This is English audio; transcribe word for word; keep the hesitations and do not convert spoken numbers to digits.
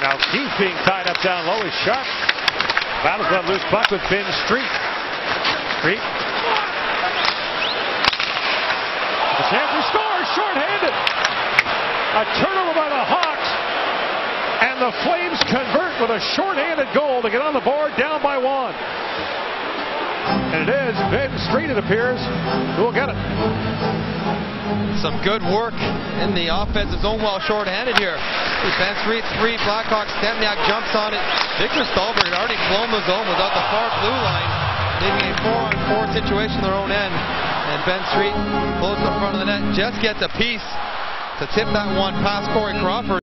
Now Keith being tied up down low is Sharp. Battles that loose puck with Ben Street. Street. The chance to score, short-handed. A turnover by the Hawks. And the Flames convert with a short-handed goal to get on the board, down by one. And it is Ben Street, it appears, who will get it. Some good work in the offensive zone while short-handed here. Ben Street, three, Blackhawks, Stempniak jumps on it. Victor Stahlberg had already blown the zone, was out the far blue line, leaving a four-on-four situation their own end. And Ben Street close in front of the net, just gets a piece to tip that one past Corey Crawford.